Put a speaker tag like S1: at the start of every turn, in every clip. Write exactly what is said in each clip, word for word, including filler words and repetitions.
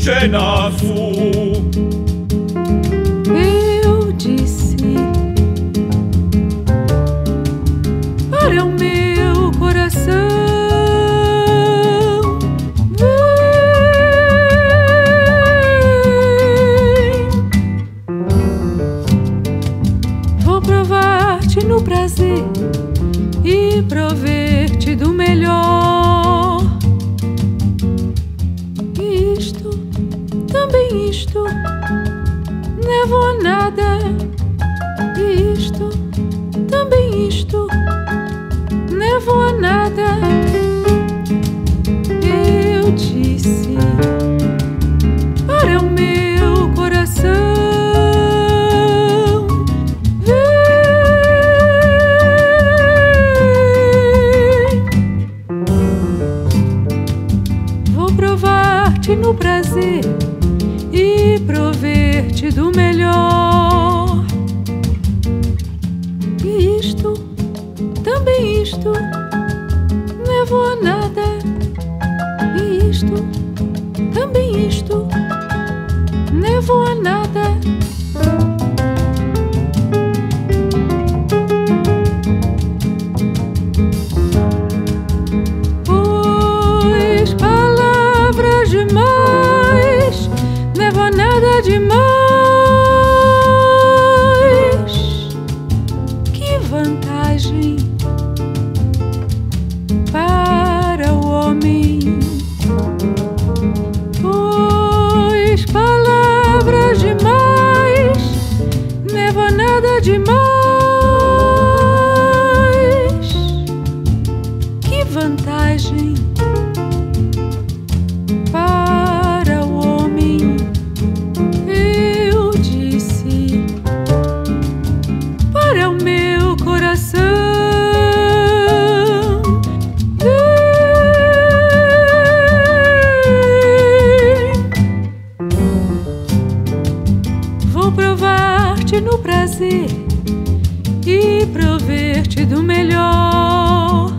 S1: pequenaço.
S2: Eu disse para o meu coração: vou provar-te no prazer e prover-te do melhor. Isto, também isto, levou nada. Isto, também isto, levou nada. Eu disse para o meu coração: provar-te no prazer e prover-te do melhor. E isto, também isto, levou nada. E isto, também isto, levou nada. Demais, levou nada demais. Que vantagem para o homem, pois palavras demais, levou nada demais. Que vantagem para o homem. Eu disse para o meu coração: vem, vou provar-te no prazer e prover-te do melhor.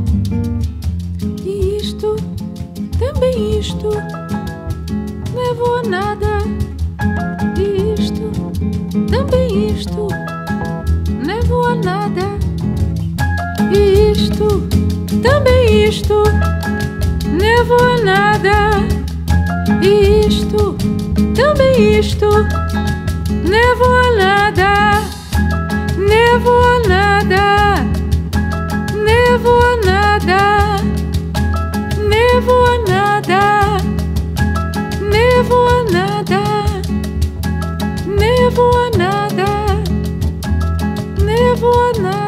S2: E isto, também isto, levou nada. Isto, também isto, levou nada. Isto, também isto, levou nada. Isto, também isto, levou nada. Levou nada. Levou nada. Levou nada. Levou nada. Levou nada. Levou nada.